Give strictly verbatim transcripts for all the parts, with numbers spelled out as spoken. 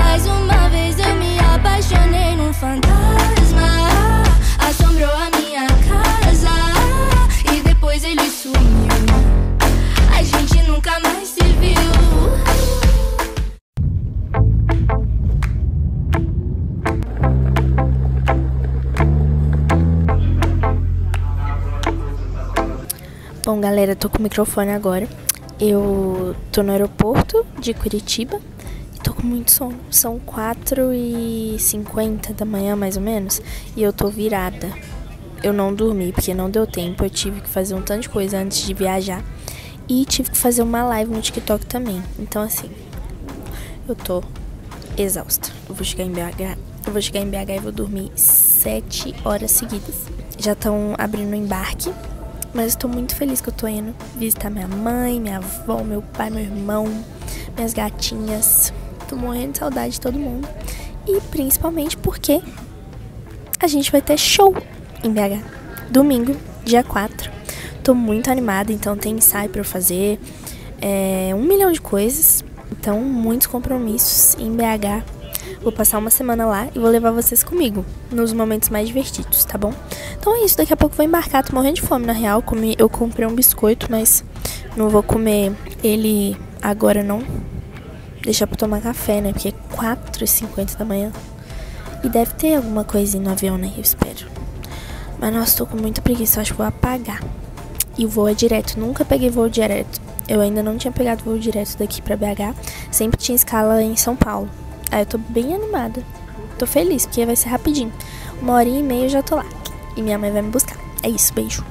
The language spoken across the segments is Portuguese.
Mais uma vez eu me apaixonei num fantasma. Assombrou a minha casa e depois ele sumiu. A gente nunca mais se viu. Bom, galera, tô com o microfone agora. Eu tô no aeroporto de Curitiba e tô com muito sono. São quatro e cinquenta da manhã, mais ou menos, e eu tô virada. Eu não dormi porque não deu tempo. Eu tive que fazer um tanto de coisa antes de viajar e tive que fazer uma live no TikTok também. Então, assim, eu tô exausta. Eu vou chegar em B H, eu vou chegar em B H e vou dormir sete horas seguidas. Já estão abrindo o embarque. Mas estou muito feliz que eu tô indo visitar minha mãe, minha avó, meu pai, meu irmão, minhas gatinhas. Tô morrendo de saudade de todo mundo. E principalmente porque a gente vai ter show em B H. Domingo, dia quatro. Tô muito animada, então tem ensaio pra eu fazer. É, um milhão de coisas. Então, muitos compromissos em B H. Vou passar uma semana lá e vou levar vocês comigo nos momentos mais divertidos, tá bom? Então é isso, daqui a pouco eu vou embarcar. Tô morrendo de fome, na real. Comi, eu comprei um biscoito, mas não vou comer ele agora, não. Deixar pra tomar café, né? Porque é quatro e cinquenta da manhã. E deve ter alguma coisinha no avião, né? Eu espero. Mas, nossa, tô com muita preguiça. Acho que vou apagar. E o voo é direto. Nunca peguei voo direto. Eu ainda não tinha pegado voo direto daqui pra B H. Sempre tinha escala em São Paulo. Aí eu tô bem animada. Tô feliz, porque vai ser rapidinho. Uma horinha e meia eu já tô lá. E minha mãe vai me buscar. É isso, beijo.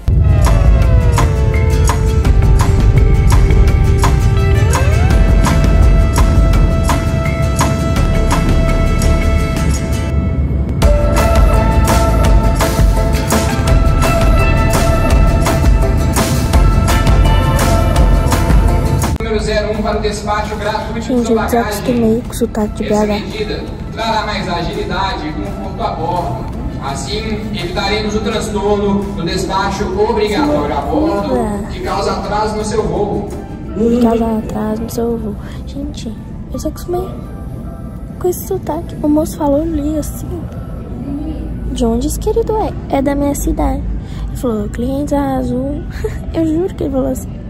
zero um para o despacho gratuito. Gente, eu desacostumei com o sotaque de B H. Essa medida trará mais agilidade e conforto a bordo. Assim, evitaremos o transtorno do despacho obrigatório a bordo que causa atraso no seu voo. Que causa atraso no seu voo. Gente, eu desacostumei com esse sotaque. O moço falou ali assim. De onde esse querido é? É da minha cidade. Ele falou, cliente azul. Eu juro que ele falou assim.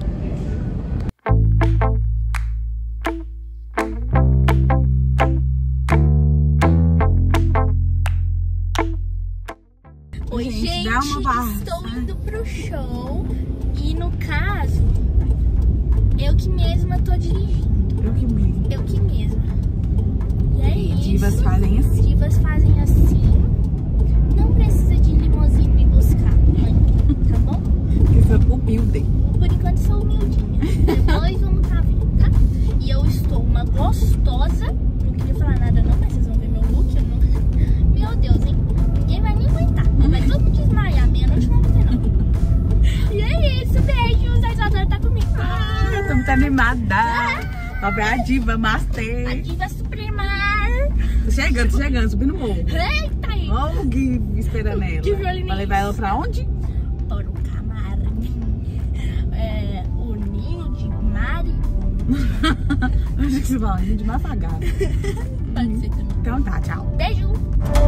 Oi, gente, gente dá uma barra. Estou indo pro show e, no caso, eu que mesma tô dirigindo. Eu que mesma. Eu que mesma. E é e isso. Divas fazem assim. Divas fazem assim. Não precisa de limousine me buscar, mãe. Tá bom? Porque sou humilde. Por enquanto sou humildinha. Depois vamos tá vendo, tá? E eu estou uma gostosa. Não queria falar nada não, mas vocês vão ver meu look. Eu não... Meu Deus, hein? Ninguém vai nem aguentar. Vai todo mundo desmaiar. Meia-noite não vai ter, não. E é isso. Beijos. A Isadora tá comigo. Ah, eu tô muito animada. Pra ver a diva Master. A diva suprema. Tô chegando, tô chegando. Subindo o morro. Eita aí. Olha o Gui esperando ela. Pra levar ela pra onde? Para o camarim. É, o ninho de mariposa. Onde que você vai? Ninho de mafagada. Pode ser também. Então tá, tchau. Beijo.